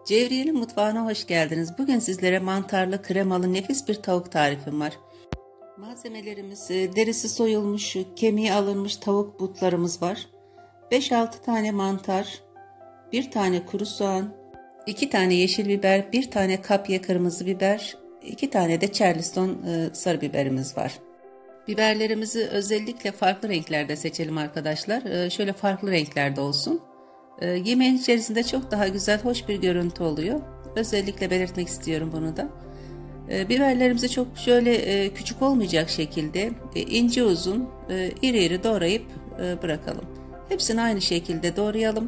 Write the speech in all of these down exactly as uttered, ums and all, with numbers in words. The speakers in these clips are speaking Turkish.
Cevriye'nin mutfağına hoş geldiniz. Bugün sizlere mantarlı, kremalı nefis bir tavuk tarifim var. Malzemelerimiz derisi soyulmuş, kemiği alınmış tavuk butlarımız var. beş altı tane mantar, bir tane kuru soğan, iki tane yeşil biber, bir tane kapya kırmızı biber, iki tane de Charleston sarı biberimiz var. Biberlerimizi özellikle farklı renklerde seçelim arkadaşlar. Şöyle farklı renklerde olsun. Yemeğin içerisinde çok daha güzel, hoş bir görüntü oluyor. Özellikle belirtmek istiyorum bunu da. Biberlerimizi çok şöyle küçük olmayacak şekilde ince uzun, iri iri doğrayıp bırakalım. Hepsini aynı şekilde doğrayalım.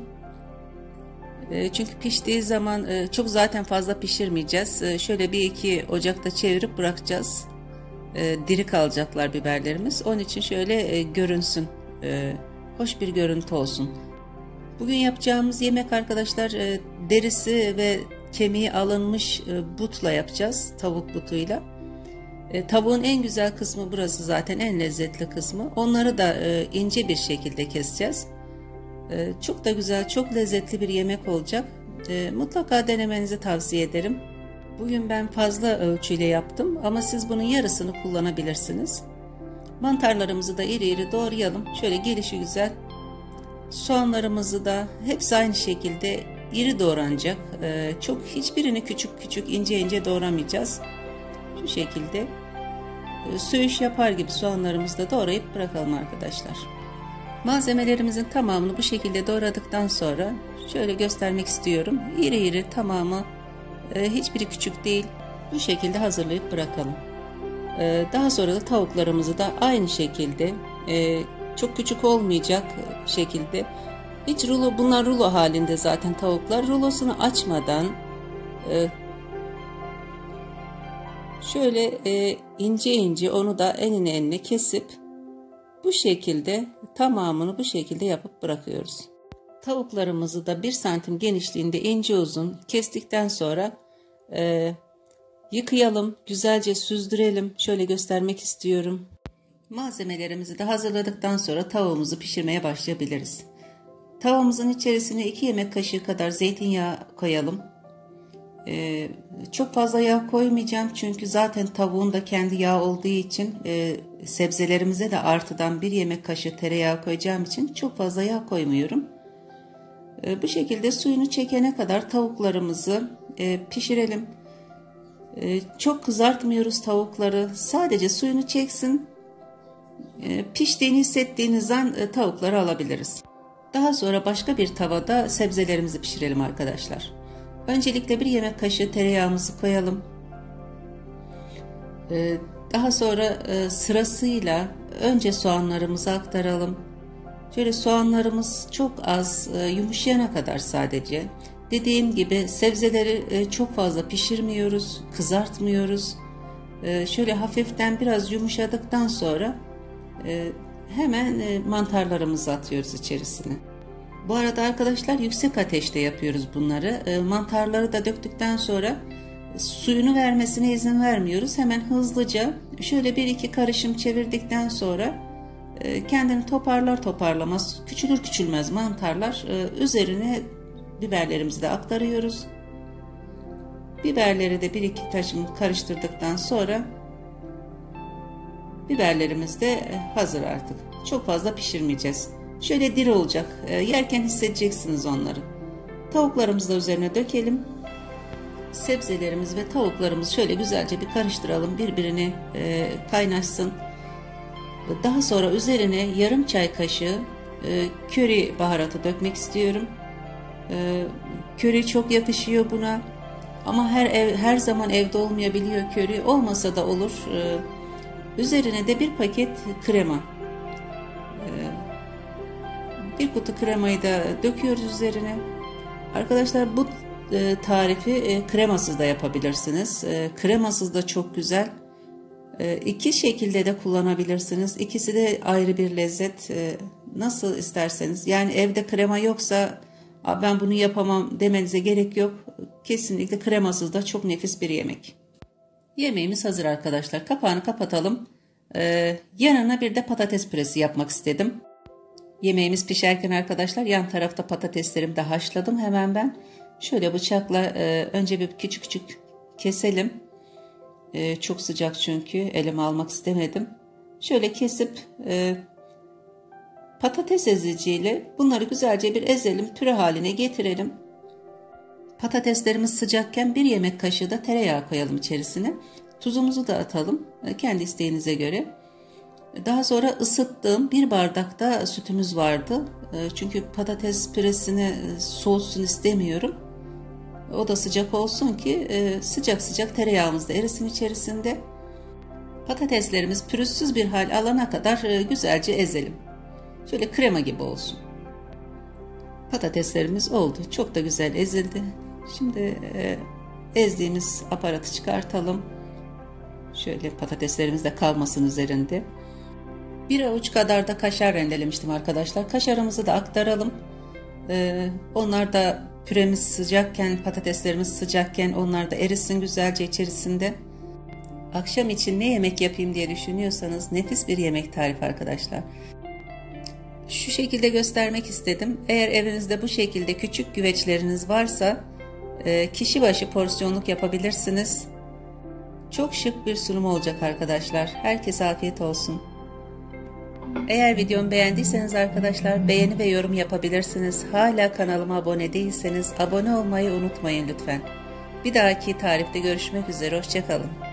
Çünkü piştiği zaman çok zaten fazla pişirmeyeceğiz. Şöyle bir iki ocakta çevirip bırakacağız. Diri kalacaklar biberlerimiz. Onun için şöyle görünsün. Hoş bir görüntü olsun. Bugün yapacağımız yemek arkadaşlar derisi ve kemiği alınmış butla yapacağız. Tavuk butuyla. Tavuğun en güzel kısmı burası, zaten en lezzetli kısmı. Onları da ince bir şekilde keseceğiz. Çok da güzel, çok lezzetli bir yemek olacak. Mutlaka denemenizi tavsiye ederim. Bugün ben fazla ölçüyle yaptım ama siz bunun yarısını kullanabilirsiniz. Mantarlarımızı da iri iri doğrayalım. Şöyle gelişi güzel. Soğanlarımızı da hepsi aynı şekilde iri doğranacak. Ee, çok hiçbirini küçük küçük ince ince doğramayacağız. Şu şekilde e, söğüş yapar gibi soğanlarımızı da doğrayıp bırakalım arkadaşlar. Malzemelerimizin tamamını bu şekilde doğradıktan sonra şöyle göstermek istiyorum. İri iri tamamı, e, hiçbiri küçük değil. Bu şekilde hazırlayıp bırakalım. E, daha sonra da tavuklarımızı da aynı şekilde e, çok küçük olmayacak şekilde, hiç rulo, bunlar rulo halinde zaten tavuklar, rulosunu açmadan e, şöyle e, ince ince onu da enine enine kesip bu şekilde tamamını bu şekilde yapıp bırakıyoruz. Tavuklarımızı da bir santim genişliğinde ince uzun kestikten sonra e, yıkayalım, güzelce süzdürelim. Şöyle göstermek istiyorum. Malzemelerimizi de hazırladıktan sonra tavuğumuzu pişirmeye başlayabiliriz. Tavuğumuzun içerisine iki yemek kaşığı kadar zeytinyağı koyalım. Ee, çok fazla yağ koymayacağım çünkü zaten tavuğun da kendi yağı olduğu için e, sebzelerimize de artıdan bir yemek kaşığı tereyağı koyacağım için çok fazla yağ koymuyorum. E, bu şekilde suyunu çekene kadar tavuklarımızı e, pişirelim. E, çok kızartmıyoruz tavukları, sadece suyunu çeksin. Piştiğini hissettiğiniz an tavukları alabiliriz. Daha sonra başka bir tavada sebzelerimizi pişirelim arkadaşlar. Öncelikle bir yemek kaşığı tereyağımızı koyalım. Daha sonra sırasıyla önce soğanlarımızı aktaralım. Şöyle soğanlarımız çok az yumuşayana kadar sadece. Dediğim gibi sebzeleri çok fazla pişirmiyoruz, kızartmıyoruz. Şöyle hafiften biraz yumuşadıktan sonra hemen mantarlarımızı atıyoruz içerisine. Bu arada arkadaşlar yüksek ateşte yapıyoruz bunları. Mantarları da döktükten sonra suyunu vermesine izin vermiyoruz. Hemen hızlıca şöyle bir iki karışım çevirdikten sonra kendini toparlar toparlamaz, küçülür küçülmez mantarlar, üzerine biberlerimizi de aktarıyoruz. Biberleri de bir iki taşım karıştırdıktan sonra biberlerimiz de hazır artık. Çok fazla pişirmeyeceğiz. Şöyle diri olacak. Yerken hissedeceksiniz onları. Tavuklarımızı da üzerine dökelim. Sebzelerimiz ve tavuklarımızı şöyle güzelce bir karıştıralım. Birbirine kaynaşsın. Daha sonra üzerine yarım çay kaşığı köri baharatı dökmek istiyorum. Köri çok yakışıyor buna. Ama her ev, her zaman evde olmayabiliyor köri. Olmasa da olur. Üzerine de bir paket krema. Bir kutu kremayı da döküyoruz üzerine. Arkadaşlar bu tarifi kremasız da yapabilirsiniz. Kremasız da çok güzel. İki şekilde de kullanabilirsiniz. İkisi de ayrı bir lezzet. Nasıl isterseniz. Yani evde krema yoksa ben bunu yapamam demenize gerek yok. Kesinlikle kremasız da çok nefis bir yemek. Yemeğimiz hazır arkadaşlar. Kapağını kapatalım. Ee, yanına bir de patates püresi yapmak istedim. Yemeğimiz pişerken arkadaşlar yan tarafta patateslerimi de haşladım hemen ben. Şöyle bıçakla e, önce bir küçük küçük keselim. E, çok sıcak çünkü elime almak istemedim. Şöyle kesip e, patates eziciyle bunları güzelce bir ezelim, püre haline getirelim. Patateslerimiz sıcakken bir yemek kaşığı da tereyağı koyalım içerisine. Tuzumuzu da atalım kendi isteğinize göre. Daha sonra ısıttığım bir bardak da sütümüz vardı. Çünkü patates püresini soğutsun istemiyorum. O da sıcak olsun ki sıcak sıcak tereyağımız da erisin içerisinde. Patateslerimiz pürüzsüz bir hal alana kadar güzelce ezelim. Şöyle krema gibi olsun. Patateslerimiz oldu. Çok da güzel ezildi. Şimdi e, ezdiğimiz aparatı çıkartalım. Şöyle patateslerimiz de kalmasın üzerinde. Bir avuç kadar da kaşar rendelemiştim arkadaşlar. Kaşarımızı da aktaralım. E, onlar da püremiz sıcakken, patateslerimiz sıcakken onlar da erisin güzelce içerisinde. Akşam için ne yemek yapayım diye düşünüyorsanız nefis bir yemek tarifi arkadaşlar. Şu şekilde göstermek istedim. Eğer evinizde bu şekilde küçük güveçleriniz varsa kişi başı porsiyonluk yapabilirsiniz. Çok şık bir sunum olacak arkadaşlar. Herkese afiyet olsun. Eğer videomu beğendiyseniz arkadaşlar beğeni ve yorum yapabilirsiniz. Hala kanalıma abone değilseniz abone olmayı unutmayın lütfen. Bir dahaki tarifte görüşmek üzere. Hoşça kalın.